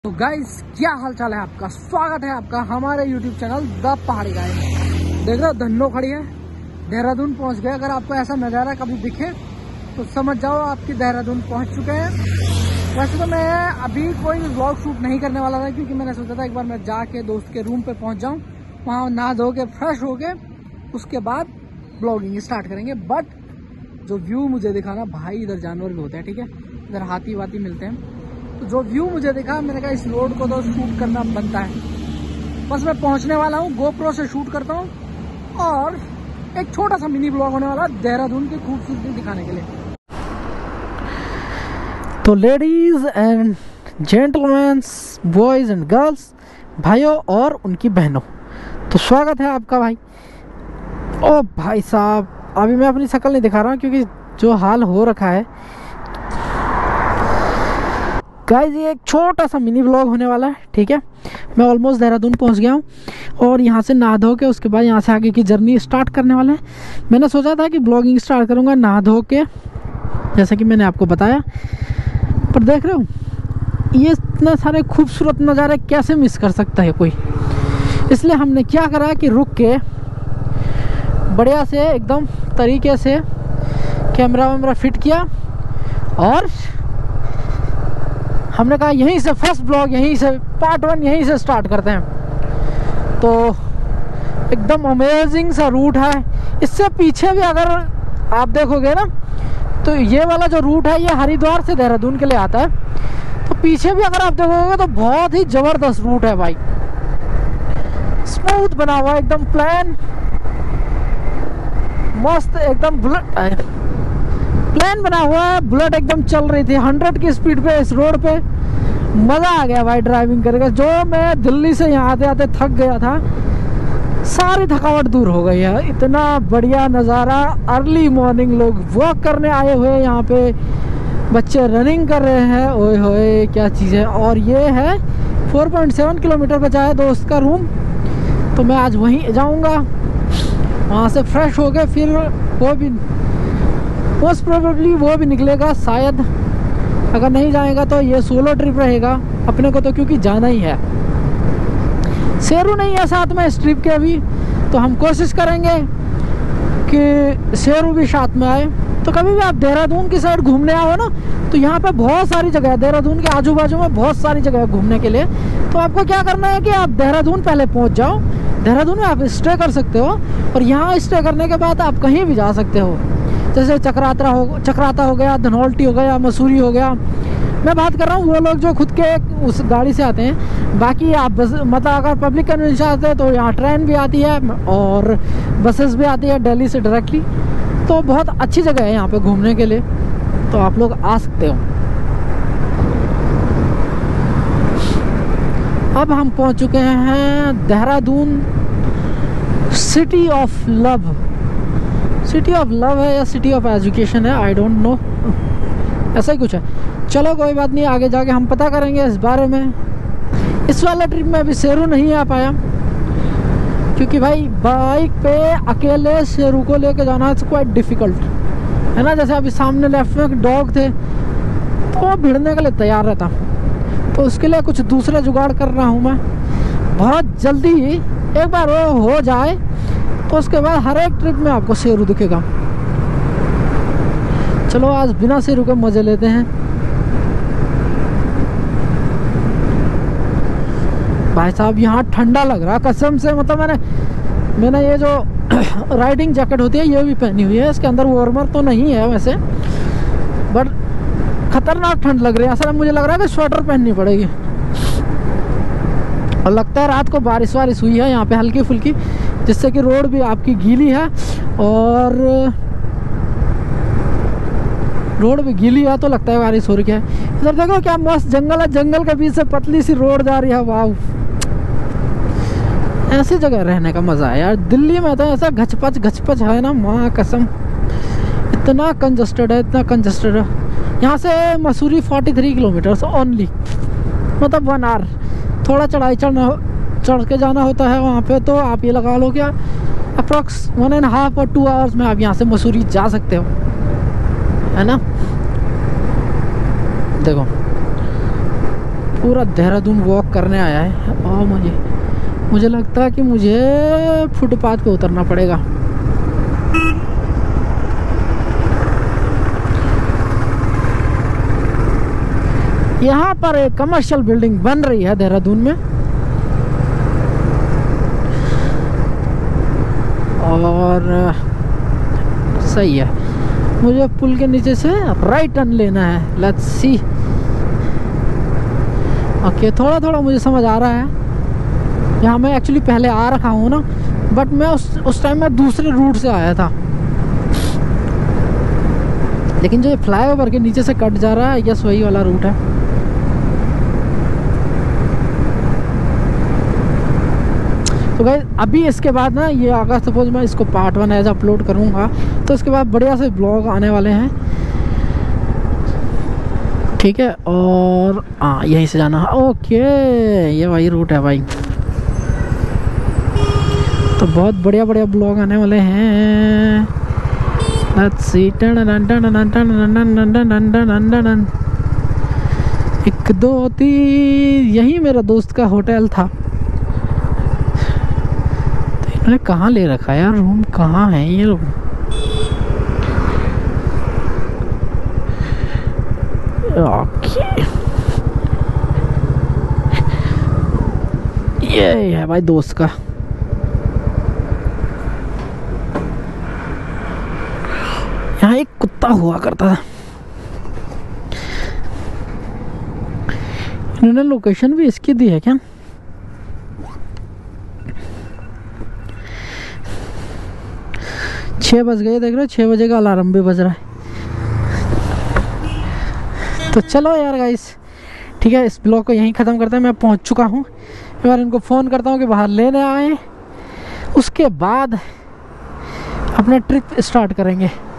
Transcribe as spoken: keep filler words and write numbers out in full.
तो गाइस क्या हाल चाल है आपका। स्वागत है आपका हमारे YouTube channel the Pahadi guide. देख रहे हो धन्नो खड़ी है, देहरादून पहुंच गए। अगर आपको ऐसा नज़ारा कभी दिखे तो समझ जाओ आपकी देहरादून पहुंच चुके हैं। वैसे तो मैं अभी कोई व्लॉग शूट नहीं करने वाला था, क्योंकि मैंने सोचा था एक बार मैं जाके दोस्त के रूम पे पहुंच जाऊं, वहाँ नहा धो के फ्रेश हो के उसके बाद ब्लॉगिंग स्टार्ट करेंगे। बट जो व्यू मुझे दिखा ना भाई, इधर जानवर भी होते हैं, ठीक है, इधर हाथी वाती मिलते हैं। तो जो व्यू मुझे दिखा, मैंने कहा इस रोड को तो शूट करना बनता है। बस मैं पहुंचने वाला हूँ, गोप्रो से शूट करता हूँ और एक छोटा सा मिनी ब्लॉग होने वाला देहरादून की खूबसूरती दिखाने के लिए। तो ladies and gentleman, boys and girls, भाइयों और उनकी बहनों, तो स्वागत है आपका भाई। ओ भाई साहब, अभी मैं अपनी शक्ल नहीं दिखा रहा हूँ क्योंकि जो हाल हो रखा है गाइस, ये एक छोटा सा मिनी व्लॉग होने वाला है, ठीक है। मैं ऑलमोस्ट देहरादून पहुंच गया हूँ और यहाँ से नहा धो के उसके बाद यहाँ से आगे की जर्नी स्टार्ट करने वाले हैं। मैंने सोचा था कि ब्लॉगिंग स्टार्ट करूँगा नहा धो के, जैसे कि मैंने आपको बताया, पर देख रहे हो ये इतने सारे खूबसूरत नज़ारे कैसे मिस कर सकता है कोई। इसलिए हमने क्या करा कि रुक के बढ़िया से एकदम तरीके से कैमरा वैमरा फिट किया और हमने कहा यहीं से फर्स्ट ब्लॉग, यहीं से पार्ट वन यहीं से स्टार्ट करते हैं। तो एकदम अमेजिंग सा रूट है। इससे पीछे भी अगर आप देखोगे ना, तो ये वाला जो रूट है ये हरिद्वार से देहरादून के लिए आता है। तो पीछे भी अगर आप देखोगे तो बहुत ही ज़बरदस्त रूट है भाई, स्मूथ बना हुआ एकदम प्लान, मस्त एकदम बुलेट प्लान बना हुआ है। बुलेट एकदम चल रही थी हंड्रेड की स्पीड पे इस रोड पे। मज़ा आ गया भाई ड्राइविंग करके। जो मैं दिल्ली से यहाँ आते आते थक गया था, सारी थकावट दूर हो गई है। इतना बढ़िया नज़ारा, अर्ली मॉर्निंग लोग वॉक करने आए हुए हैं यहाँ पे, बच्चे रनिंग कर रहे हैं, ओए होए क्या चीज़ है। और ये है फोर पॉइंट सेवन किलोमीटर बचा है दोस्त का रूम, तो मैं आज वहीं जाऊँगा, वहाँ से फ्रेश हो गए फिर वो भी मोस्ट प्रोबेबली वो भी निकलेगा शायद। अगर नहीं जाएगा तो ये सोलो ट्रिप रहेगा अपने को, तो क्योंकि जाना ही है। शेरू नहीं है साथ में इस ट्रिप के अभी, तो हम कोशिश करेंगे कि शेरू भी साथ में आए। तो कभी भी आप देहरादून की साइड घूमने आओ ना, तो यहाँ पे बहुत सारी जगह है देहरादून के आजू बाजू में, बहुत सारी जगह है घूमने के लिए। तो आपको क्या करना है कि आप देहरादून पहले पहुँच जाओ। देहरादून में आप स्टे कर सकते हो और यहाँ स्टे करने के बाद आप कहीं भी जा सकते हो, जैसे चक्राता हो चक्राता हो गया, धनौल्टी हो गया, मसूरी हो गया। मैं बात कर रहा हूँ वो लोग जो खुद के उस गाड़ी से आते हैं। बाकी आप बस मतलब अगर पब्लिक कन्वेंशन आते हैं तो यहाँ ट्रेन भी आती है और बसेस भी आती है दिल्ली से डायरेक्टली। तो बहुत अच्छी जगह है यहाँ पे घूमने के लिए, तो आप लोग आ सकते हो। अब हम पहुँच चुके हैं Dehradun, city of love. City of love है या सिटी ऑफ एजुकेशन है, आई डोंट नो, ऐसा ही कुछ है। चलो कोई बात नहीं, आगे जाके हम पता करेंगे इस बारे में। इस वाला ट्रिप में अभी शेरू नहीं आ पाया क्योंकि भाई बाइक पे अकेले शेरू को लेके जाना है क्वाइट डिफिकल्ट है ना। जैसे अभी सामने लेफ्ट में डॉग थे तो वो भिड़ने के लिए तैयार रहता, तो उसके लिए कुछ दूसरे जुगाड़ कर रहा हूँ मैं। बहुत जल्दी एक बार वो हो जाए तो उसके बाद हर एक ट्रिप में आपको शेरू दिखेगा। चलो आज बिना शेरू के मजे लेते हैं। भाई साहब यहाँ ठंडा लग रहा कसम से, मतलब मैंने मैंने ये जो राइडिंग जैकेट होती है ये भी पहनी हुई है। इसके अंदर वार्मर तो नहीं है वैसे, बट खतरनाक ठंड लग रही है। असल में मुझे लग रहा है कि स्वेटर पहननी पड़ेगी। और लगता है रात को बारिश वारिश हुई है यहाँ पे हल्की फुल्की, जिससे कि रोड भी आपकी गीली है और रोड भी गीली है, तो लगता है बारिश हो रही है। इधर देखो क्या मस्त जंगल है, जंगल के बीच से पतली सी रोड जा रही है। वाह, ऐसी जगह रहने का मज़ा है यार। दिल्ली में तो ऐसा घचपच घचपच है ना, माँ कसम, इतना कंजस्टेड है, इतना कंजस्टेड है। यहाँ से मसूरी तैंतालीस किलोमीटर ओनली, मतलब वन आवर। थोड़ा चढ़ाई चढ़ना चढ़ के जाना होता है वहाँ पे, तो आप ये लगा लो क्या अप्रॉक्स वन एंड हाफ और टू आवर्स में आप यहाँ से मसूरी जा सकते हो, है ना। देखो पूरा देहरादून वॉक करने आया है और मुझे मुझे लगता है कि मुझे फुटपाथ पे उतरना पड़ेगा। यहाँ पर एक कमर्शियल बिल्डिंग बन रही है देहरादून में और सही है। मुझे पुल के नीचे से राइट टर्न लेना है। Let's see. ओके, थोड़ा थोड़ा मुझे समझ आ रहा है। यहाँ मैं एक्चुअली पहले आ रखा हूँ ना, बट मैं उस उस टाइम मैं दूसरे रूट से आया था, लेकिन जो ये फ्लाईओवर के नीचे से कट जा रहा है, यस वही वाला रूट है। तो गाइस अभी इसके बाद ना, ये अगर सपोज मैं इसको पार्ट वन एज अपलोड करूँगा तो इसके बाद बढ़िया से ब्लॉग आने वाले हैं, ठीक है। और हाँ, यहीं से जाना है। ओके, ये वही रूट है भाई। तो बहुत बढ़िया बढ़िया ब्लॉग आने वाले हैं। Let's see. एक दो तीन, यही मेरा दोस्त का होटल था। तो इन्होंने कहाँ ले रखा है यार, रूम कहाँ है ये लोग? ओके, ये है भाई दोस्त का। यहाँ एक कुत्ता हुआ करता था। इन्होंने लोकेशन भी इसकी दी है क्या? छह बज गए, देख रहे हो, छह बजे का अलार्म भी बज रहा है। तो चलो यार गाइस, ठीक है, इस ब्लॉग को यहीं ख़त्म करते हैं। मैं पहुंच चुका हूँ। एक बार इनको फ़ोन करता हूँ कि बाहर लेने आए, उसके बाद अपना ट्रिप स्टार्ट करेंगे।